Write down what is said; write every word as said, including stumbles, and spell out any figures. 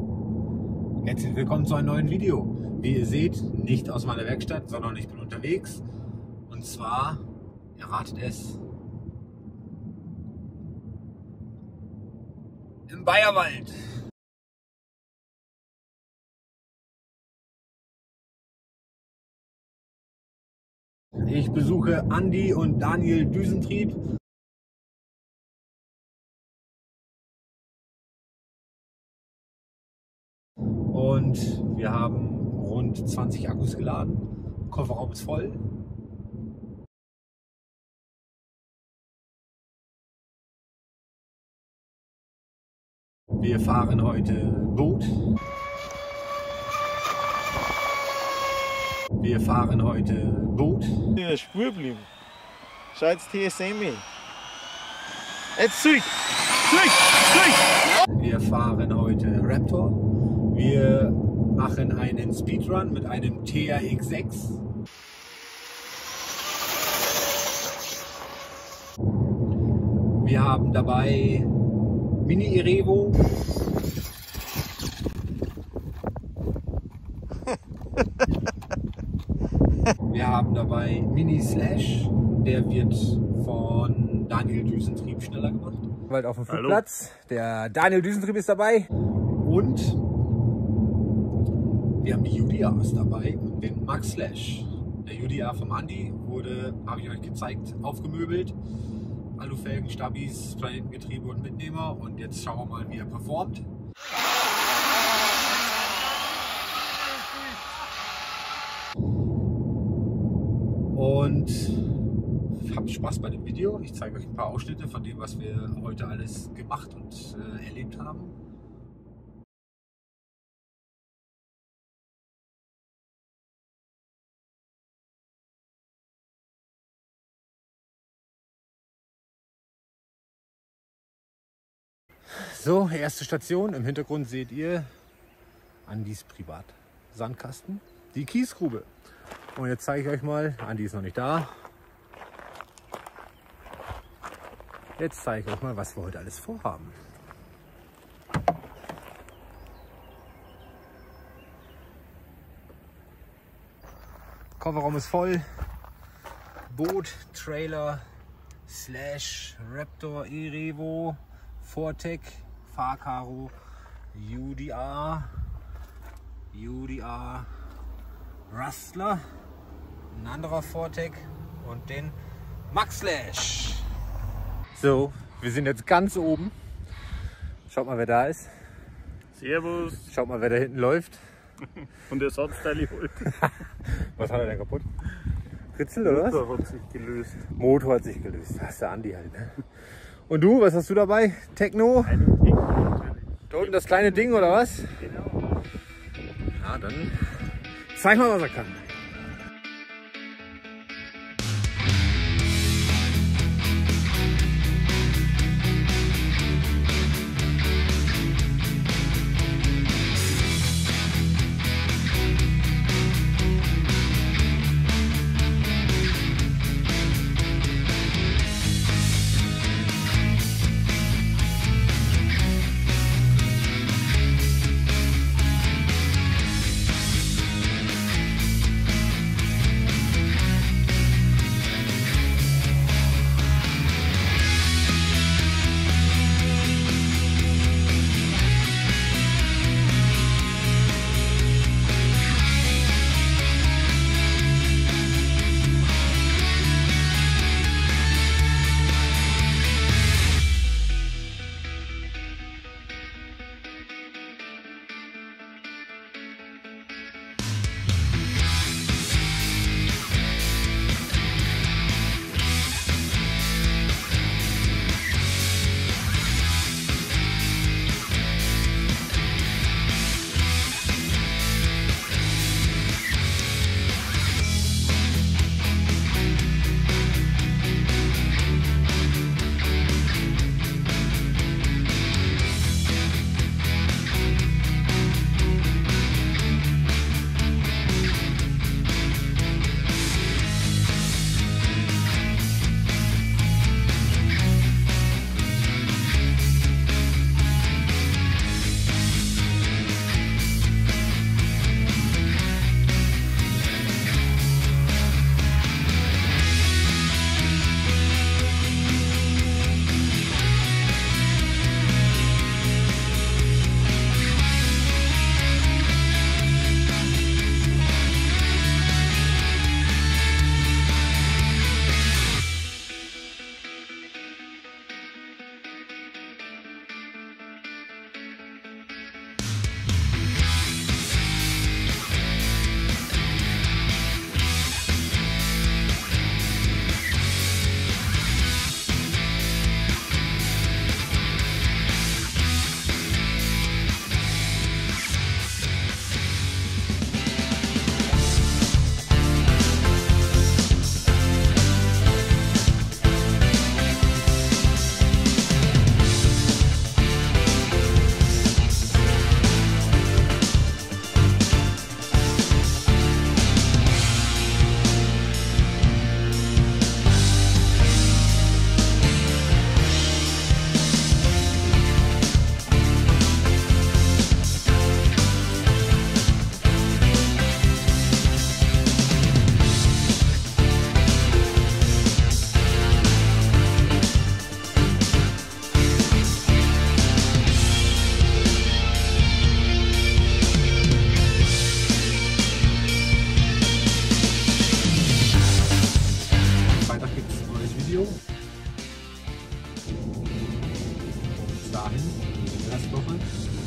Herzlich willkommen zu einem neuen Video. Wie ihr seht, nicht aus meiner Werkstatt, sondern ich bin unterwegs. Und zwar, ihr ratet es, im Bayerwald. Ich besuche Andi und Daniel Düsentrieb. Und wir haben rund zwanzig Akkus geladen. Kofferraum ist voll. Wir fahren heute Boot. Wir fahren heute Boot. In der Spur bleiben. Schaut T S M an. Jetzt zurück! Zurück! Zurück! Wir fahren heute Raptor. Wir machen einen Speedrun mit einem T R X sechs. Wir haben dabei Mini Erevo. Wir haben dabei Mini Slash, der wird von Daniel Düsentrieb schneller gemacht. Bald auf dem Flugplatz. Der Daniel Düsentrieb ist dabei. Und wir haben die U D As dabei und den Max Slash. Der U D A vom Andi wurde, habe ich euch gezeigt, aufgemöbelt. Alufelgen, Stabis, Planetengetriebe und Mitnehmer. Und jetzt schauen wir mal, wie er performt. Und habt Spaß bei dem Video. Ich zeige euch ein paar Ausschnitte von dem, was wir heute alles gemacht und äh, erlebt haben. So, erste Station. Im Hintergrund seht ihr Andis Privat-Sandkasten, die Kiesgrube. Und jetzt zeige ich euch mal, Andi ist noch nicht da. Jetzt zeige ich euch mal, was wir heute alles vorhaben. Kofferraum ist voll. Boot, Trailer, Slash, Raptor, Erevo, Vortec, Fahrkaro, U D A, U D A, Rustler, ein anderer Vortec und den Max Slash. So, wir sind jetzt ganz oben. Schaut mal, wer da ist. Servus. Schaut mal, wer da hinten läuft. Und der Ersatzteil holt. Was hat er denn kaputt? Ritzel oder was? Motor hat sich gelöst. Motor hat sich gelöst. Das ist der Andi halt. Ne? Und du, was hast du dabei? Techno? Einen Techno natürlich. Da unten das kleine Ding oder was? Genau. Ja, dann zeig mal, was er kann. dahin, in die Restwoche.